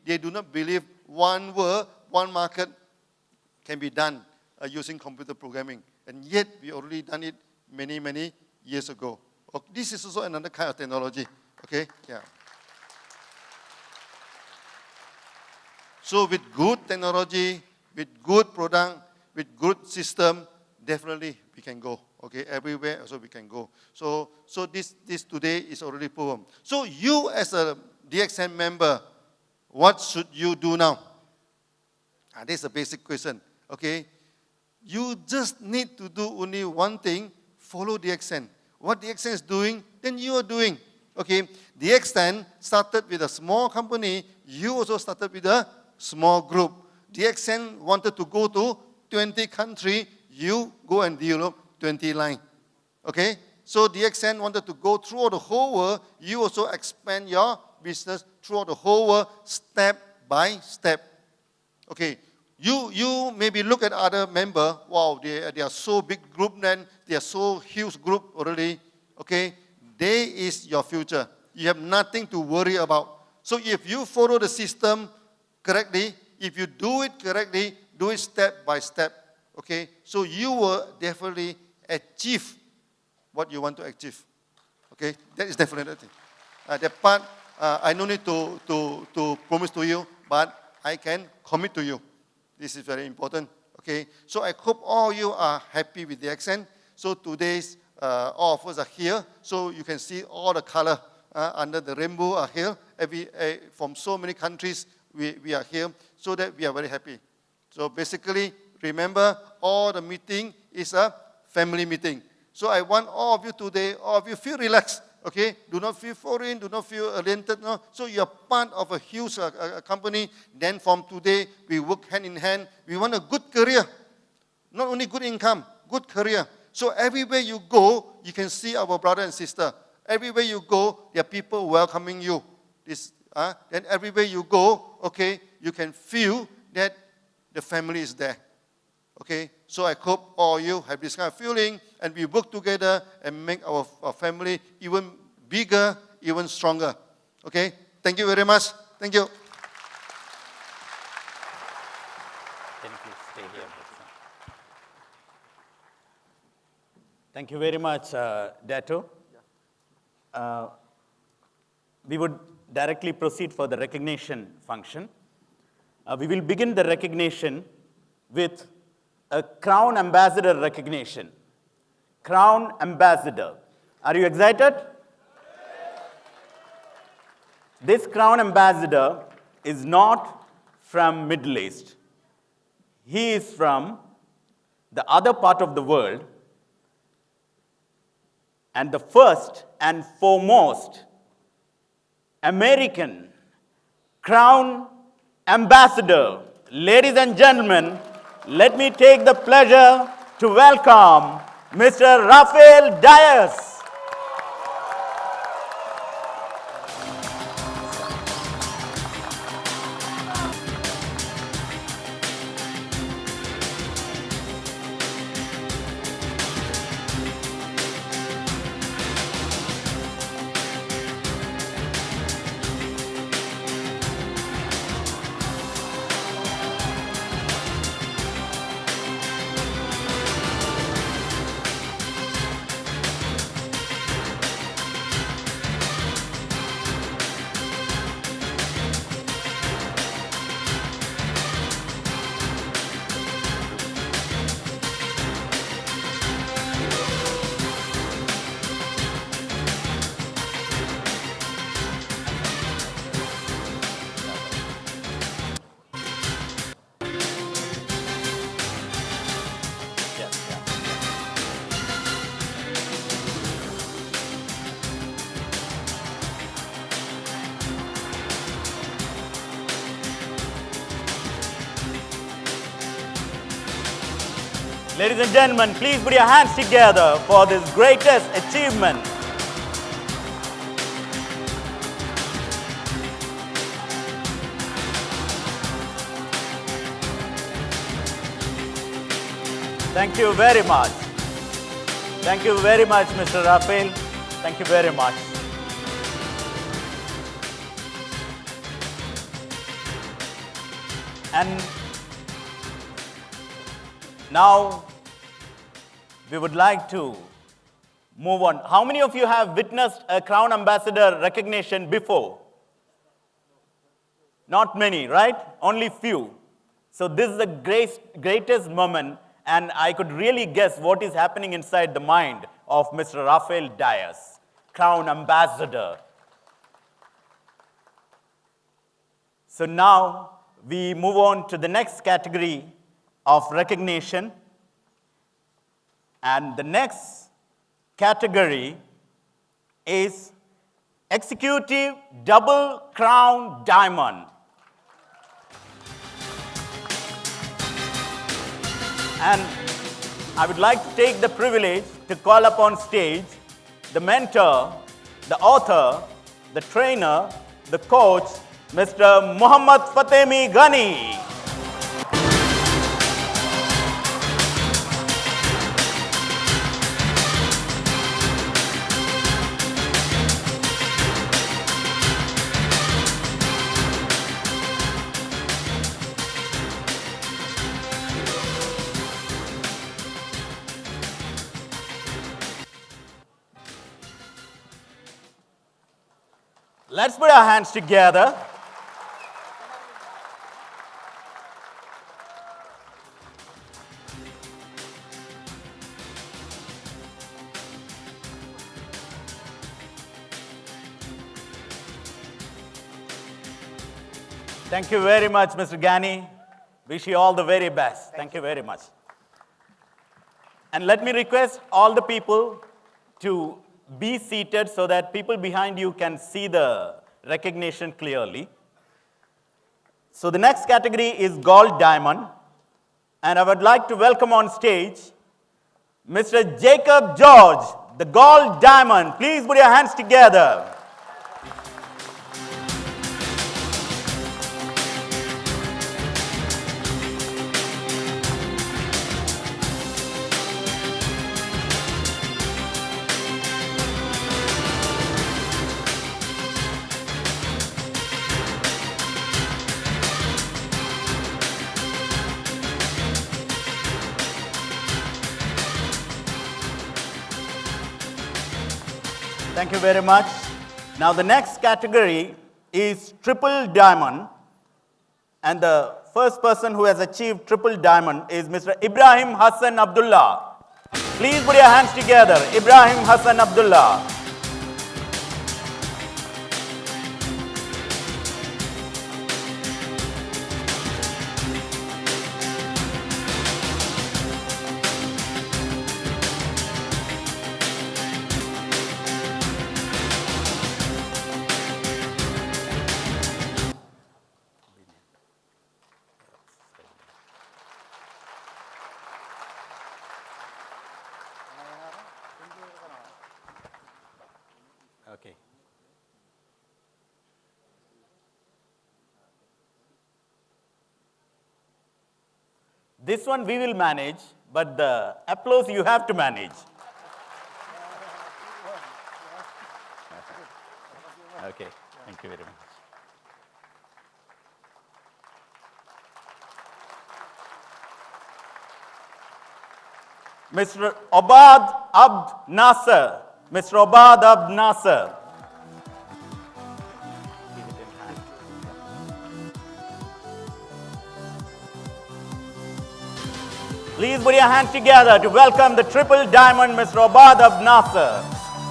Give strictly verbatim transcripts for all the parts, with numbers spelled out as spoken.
they do not believe one world, one market can be done uh, using computer programming. And yet, we already done it many, many years ago. Okay, this is also another kind of technology. Okay, yeah. So with good technology, with good product, with good system, definitely we can go. Okay, everywhere also we can go. So, so this, this today is already proven. So you as a D X N member, what should you do now? Ah, this is a basic question. Okay, you just need to do only one thing: follow D X N. What D X N is doing, then you are doing. Okay, D X N started with a small company. You also started with a small group. D X N wanted to go to twenty countries. You go and develop twenty lines. Okay? So D X N wanted to go throughout the whole world. You also expand your business throughout the whole world, step by step. Okay? You, you maybe look at other members. Wow, they, they are so big group then. They are so huge group already. Okay? They is your future. You have nothing to worry about. So if you follow the system correctly, if you do it correctly, do it step by step. Okay? So you will definitely achieve what you want to achieve. Okay? That is definitely. Uh, that part, uh, I no need to, to, to promise to you, but I can commit to you. This is very important. Okay? So I hope all you are happy with the accent. So today's, uh, all of us are here. So you can see all the color uh, under the rainbow are here. Every, uh, from so many countries, we, we are here. So that we are very happy. So basically, remember, all the meeting is a family meeting. So I want all of you today, all of you feel relaxed, okay? Do not feel foreign, do not feel oriented. No? So you are part of a huge uh, uh, company. Then from today, we work hand in hand. We want a good career. Not only good income, good career. So everywhere you go, you can see our brother and sister. Everywhere you go, there are people welcoming you. This, uh, then everywhere you go, okay, you can feel that the family is there. Okay, so I hope all you have this kind of feeling, and we work together and make our, our family even bigger, even stronger. Okay, thank you very much. Thank you. Can you please stay here? Thank you very much, uh, Dato. Uh, we would directly proceed for the recognition function. Uh, we will begin the recognition with a Crown Ambassador recognition. Crown Ambassador. Are you excited? This Crown Ambassador is not from Middle East. He is from the other part of the world, and the first and foremost American Crown Ambassador. Ladies and gentlemen, let me take the pleasure to welcome Mister Rafael Diaz. Ladies and gentlemen, please put your hands together for this greatest achievement. Thank you very much. Thank you very much, Mister Rafael. Thank you very much. And now we would like to move on. How many of you have witnessed a Crown Ambassador recognition before? Not many, right? Only few. So this is the great, greatest moment, and I could really guess what is happening inside the mind of Mister Rafael Diaz, Crown Ambassador. So now we move on to the next category of recognition. And the next category is Executive Double Crown Diamond. And I would like to take the privilege to call upon stage the mentor, the author, the trainer, the coach, Mister Muhammad Fatemi Ghani. Let's put our hands together. Thank you very much, Mister Ghani. Wish you all the very best. Thank you very much. And let me request all the people to be seated so that people behind you can see the recognition clearly. So the next category is Gold Diamond. And I would like to welcome on stage Mister Jacob George, the Gold Diamond. Please put your hands together. Thank you very much. Now the next category is Triple Diamond. And the first person who has achieved Triple Diamond is Mister Ibrahim Hassan Abdullah. Please put your hands together. Ibrahim Hassan Abdullah. Okay. This one we will manage, but the applause you have to manage. Okay, thank you very much. Mister Obad Abd Nasser. Mister Obad Abd Nasser. Please put your hands together to welcome the Triple Diamond, Mister Obad Abd Nasser.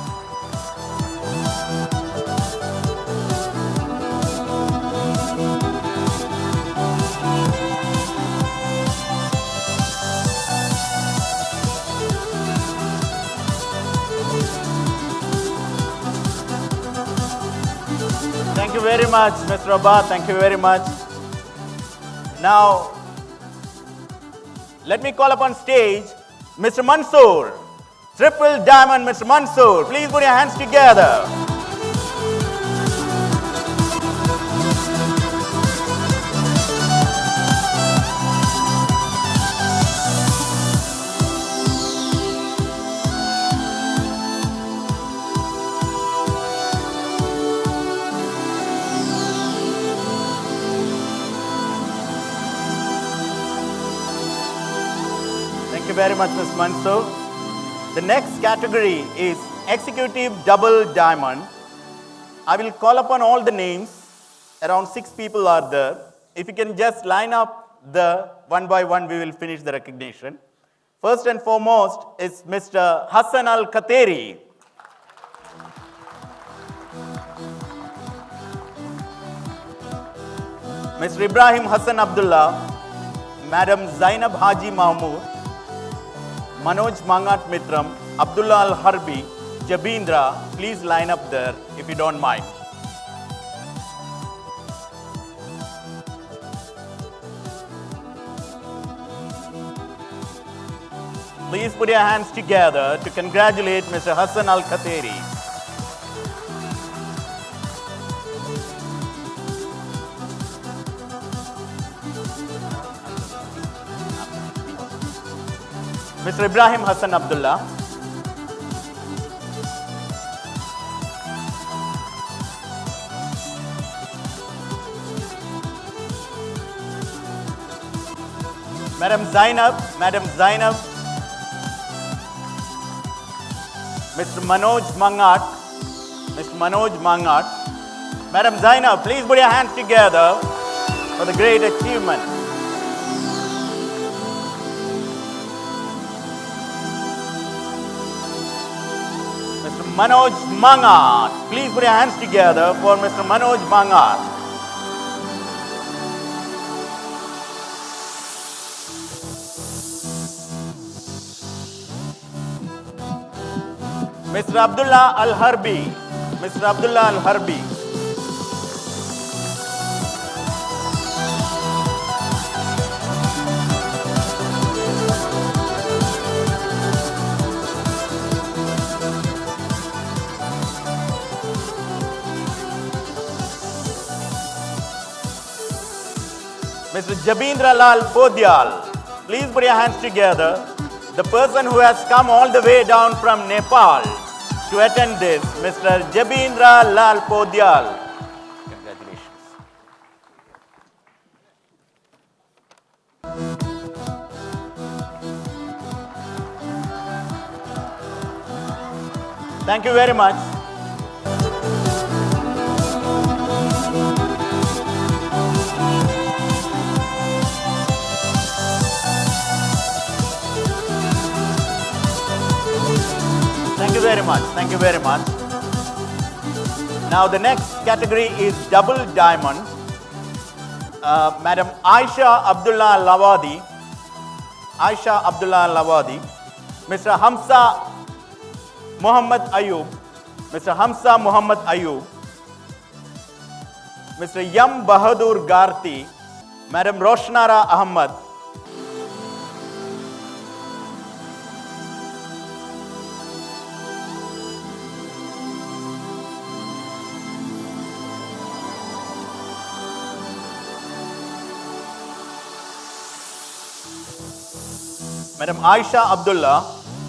Thank you very much, Mister Obad. Thank you very much. Now, let me call upon stage Mister Mansoor. Triple Diamond, Mister Mansoor. Please put your hands together. you very much, Miz Mansoor. The next category is Executive Double Diamond. I will call upon all the names. Around six people are there. If you can just line up the one by one, we will finish the recognition. First and foremost is Mister Hassan Al-Khateri. Mister Ibrahim Hassan Abdullah, Madam Zainab Haji Mahmood, Manoj Mangat Mitram, Abdullah Al-Harbi, Jabindra, please line up there if you don't mind. Please put your hands together to congratulate Mister Hassan Al-Khateri. Mister Ibrahim Hassan Abdullah. Madam Zainab, Madam Zainab. Mister Manoj Mangat, Mister Manoj Mangat. Madam Zainab, please put your hands together for the great achievement. Mister Manoj Mangat, please put your hands together for Mister Manoj Mangat. Mister Abdullah Al-Harbi, Mister Abdullah Al-Harbi. Mister Jabindra Lal Podial, please put your hands together. The person who has come all the way down from Nepal to attend this, Mister Jabindra Lal Podial. Congratulations. Thank you very much. Thank you very much. Thank you very much. Now the next category is double diamond. Uh, Madam Aisha Abdullah Lawadi. Aisha Abdullah Lawadi. Mister Hamza Muhammad Ayub. Mister Hamza Muhammad Ayub. Mister Yam Bahadur Garti. Madam Roshnara Ahmad. Madam Aisha Abdullah,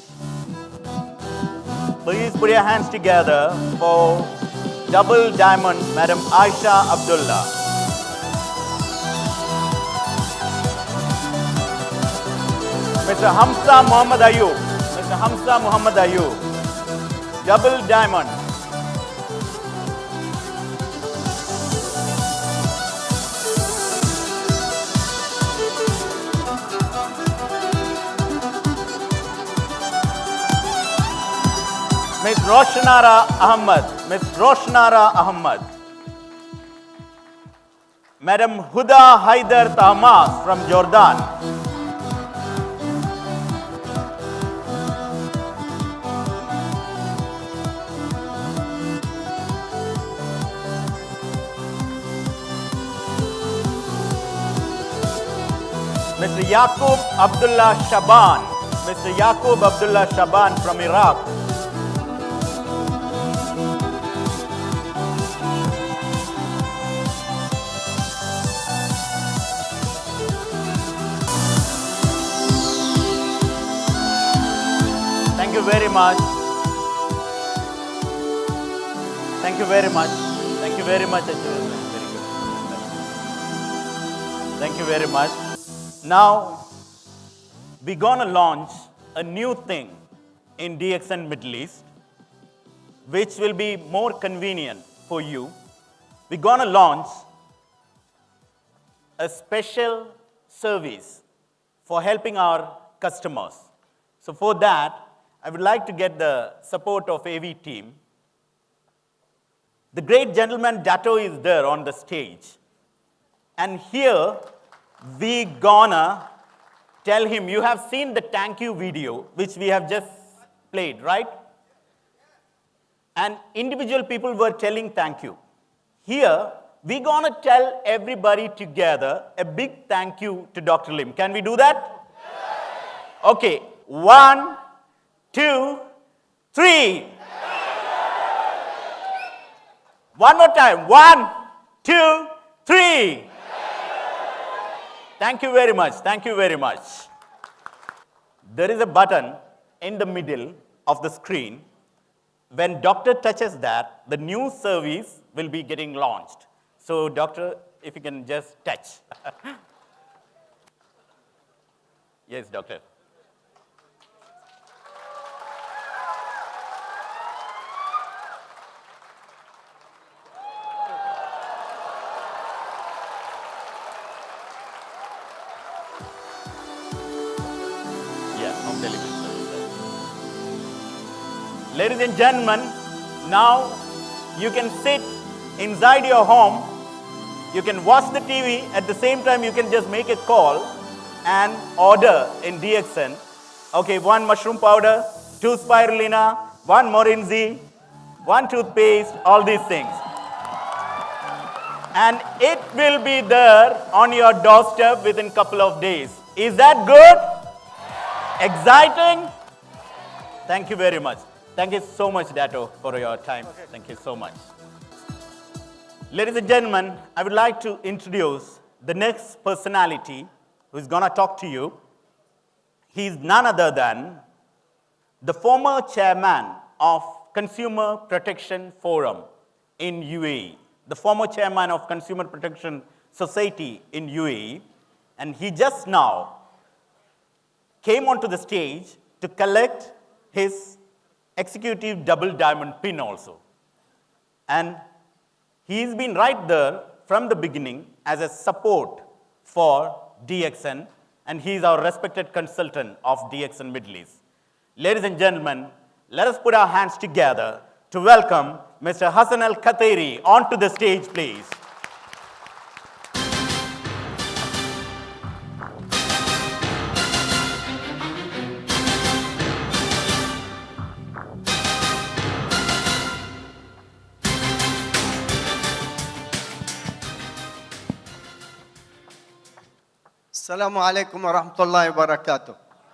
please put your hands together for double diamond, Madam Aisha Abdullah. Mister Hamza Muhammad Ayub, Mister Hamza Muhammad Ayub, double diamond. Miss Roshnara Ahmad, Miss Roshnara Ahmad. Madam Huda Haider Tahmas from Jordan. Mister Yaqub Abdullah Shaban, Mister Yaqub Abdullah Shaban from Iraq. Thank you very much. Thank you very much. Thank you very much. Very good. Thank you very much. Now, we're going to launch a new thing in D X N Middle East, which will be more convenient for you. We're going to launch a special service for helping our customers. So for that, I would like to get the support of A V team. The great gentleman Dato is there on the stage. And here, we gonna tell him, you have seen the thank you video, which we have just played, right? And individual people were telling thank you. Here, we're gonna tell everybody together a big thank you to Doctor Lim. Can we do that? Okay, one, two, three. One more time. One, two, three. Thank you very much. Thank you very much. There is a button in the middle of the screen. When doctor touches that, the new service will be getting launched. So, doctor, if you can just touch. Yes, doctor. Ladies and gentlemen, now you can sit inside your home, you can watch the T V, at the same time you can just make a call and order in D X N. Okay, one mushroom powder, two spirulina, one Morinzi, one toothpaste, all these things. And it will be there on your doorstep within a couple of days. Is that good? Exciting? Thank you very much. Thank you so much, Dato, for your time. Okay. Thank you so much. Ladies and gentlemen, I would like to introduce the next personality who is going to talk to you. He is none other than the former chairman of Consumer Protection Forum in U A E, the former chairman of Consumer Protection Society in U A E, and he just now came onto the stage to collect his executive double diamond pin also. And he's been right there from the beginning as a support for D X N, and he's our respected consultant of D X N Middle East. Ladies and gentlemen, let us put our hands together to welcome Mister Hassan Al Khateeri onto the stage, please. السلام عليكم ورحمة الله وبركاته.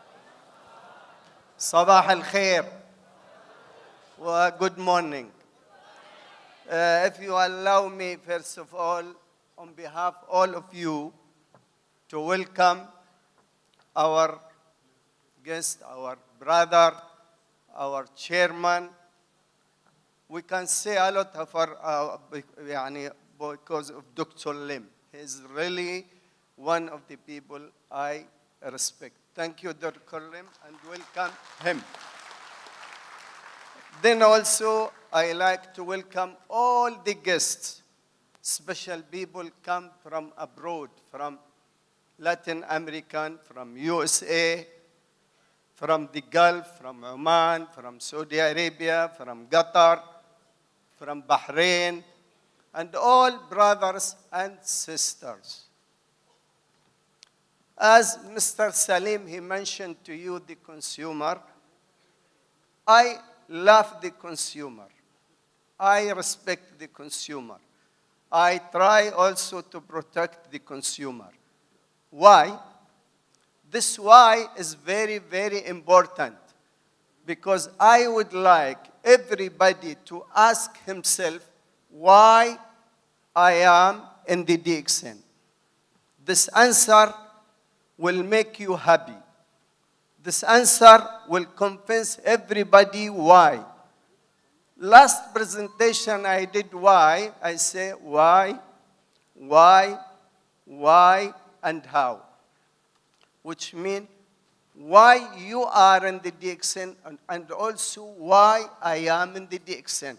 صباح الخير. Well, good morning. Uh, if you allow me, first of all, on behalf of all of you, to welcome our guest, our brother, our chairman. We can say a lot of our, uh, because of Doctor Lim. He's really one of the people I respect. Thank you, Doctor Lim, and welcome him. Then also, I like to welcome all the guests, special people come from abroad, from Latin American, from U S A, from the Gulf, from Oman, from Saudi Arabia, from Qatar, from Bahrain, and all brothers and sisters. As Mister Salim, he mentioned to you the consumer. I love the consumer. I respect the consumer. I try also to protect the consumer. Why? This why is very, very important, because I would like everybody to ask himself why I am in the D X N. This answer will make you happy. This answer will convince everybody why. Last presentation I did why, I say why, why, why, and how, which means why you are in the D X N and, and also why I am in the D X N.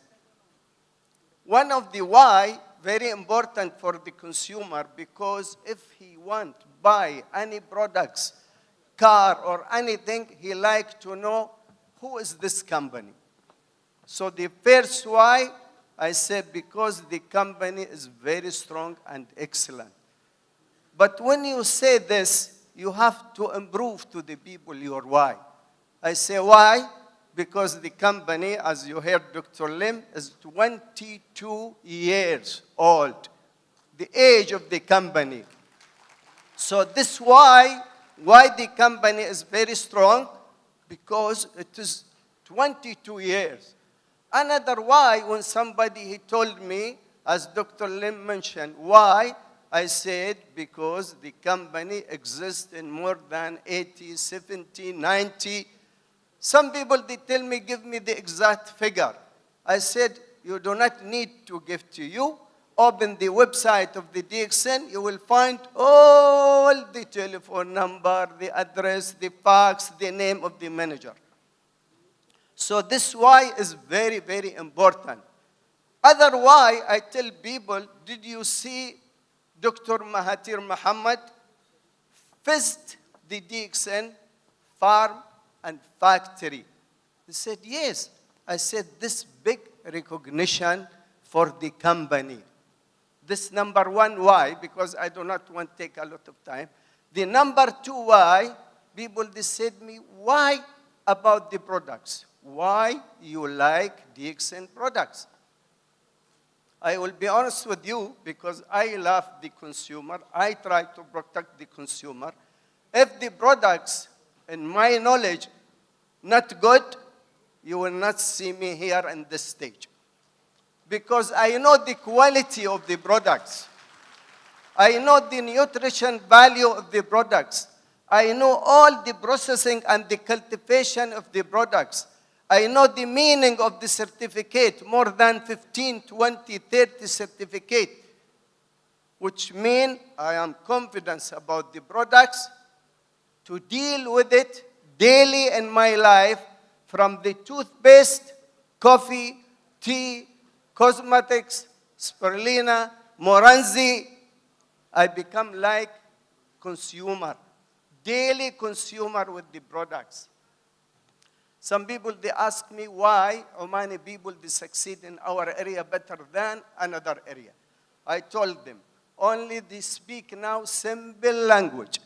One of the why, very important for the consumer, because if he want to buy any products, car or anything, he like to know who is this company. So the first why, I said because the company is very strong and excellent. But when you say this, you have to improve to the people your why. I say why? Because the company, as you heard Doctor Lim, is twenty-two years old, the age of the company. So this why, why the company is very strong, because it is twenty-two years. Another why, when somebody he told me, as Doctor Lim mentioned, why? I said because the company exists in more than eighty, seventy, ninety. Some people, they tell me, give me the exact figure. I said, you do not need to give to you. Open the website of the D X N, you will find all the telephone number, the address, the fax, the name of the manager. So this why is very, very important. Other why, I tell people, did you see Doctor Mahathir Mohamad visit the D X N farm and factory? He said, yes. I said, this big recognition for the company. This number one why, because I do not want to take a lot of time. The number two why, people they said me, why about the products? Why you like D X N products? I will be honest with you, because I love the consumer. I try to protect the consumer. If the products, in my knowledge, not good, you will not see me here on this stage. Because I know the quality of the products. I know the nutrition value of the products. I know all the processing and the cultivation of the products. I know the meaning of the certificate, more than fifteen, twenty, thirty certificate, which mean I am confident about the products to deal with it daily in my life, from the toothpaste, coffee, tea, cosmetics, spirulina, Moranzi. I become like consumer, daily consumer with the products. Some people, they ask me why Omani people, they succeed in our area better than another area. I told them, only they speak now simple language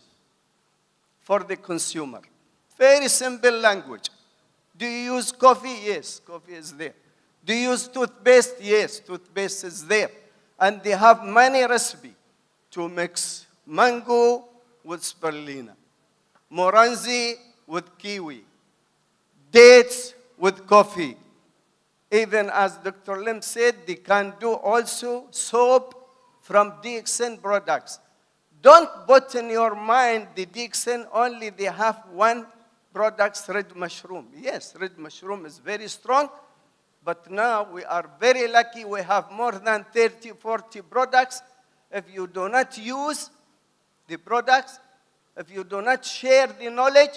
for the consumer. Very simple language. Do you use coffee? Yes, coffee is there. Do you use toothpaste? Yes, toothpaste is there. And they have many recipes to mix mango with spirulina, Moranzi with kiwi, dates with coffee. Even as Doctor Lim said, they can do also soap from D X N products. Don't put in your mind the D X N only they have one product, red mushroom. Yes, red mushroom is very strong, but now we are very lucky we have more than thirty, forty products. If you do not use the products, if you do not share the knowledge,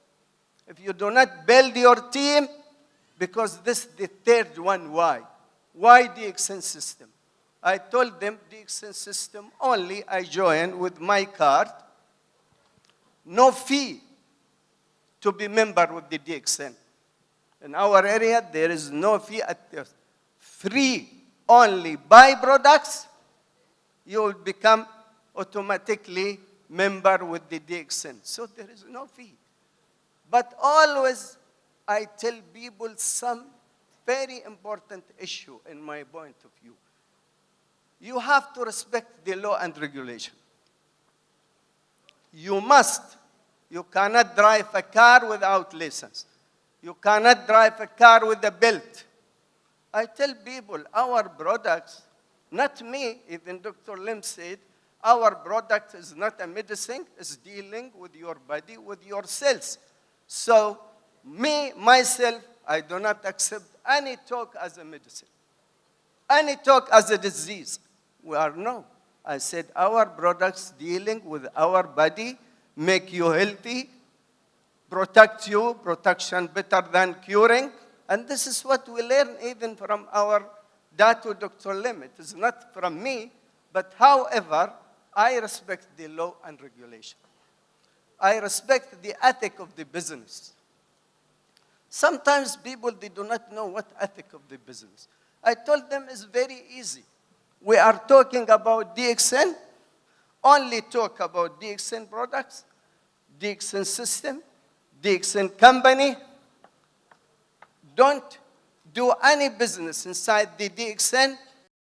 if you do not build your team, because this is the third one, why? Why D X N system? I told them D X N system only I join with my card, no fee to be member with the D X N. In our area, there is no fee at the free only. Buy products, you will become automatically member with the D X N. So there is no fee. But always I tell people some very important issue in my point of view. You have to respect the law and regulation. You must. You cannot drive a car without license. You cannot drive a car with a belt. I tell people, our products, not me, even Doctor Lim said, our product is not a medicine, it's dealing with your body, with your cells. So, me, myself, I do not accept any talk as a medicine, any talk as a disease. We are no. I said our products dealing with our body, make you healthy, protect you, protection better than curing. And this is what we learn even from our Dato Doctor Lim. It is not from me, but however, I respect the law and regulation. I respect the ethic of the business. Sometimes people, they do not know what ethic of the business. I told them it's very easy. We are talking about D X N, only talk about D X N products, D X N system, D X N company. Don't do any business inside the D X N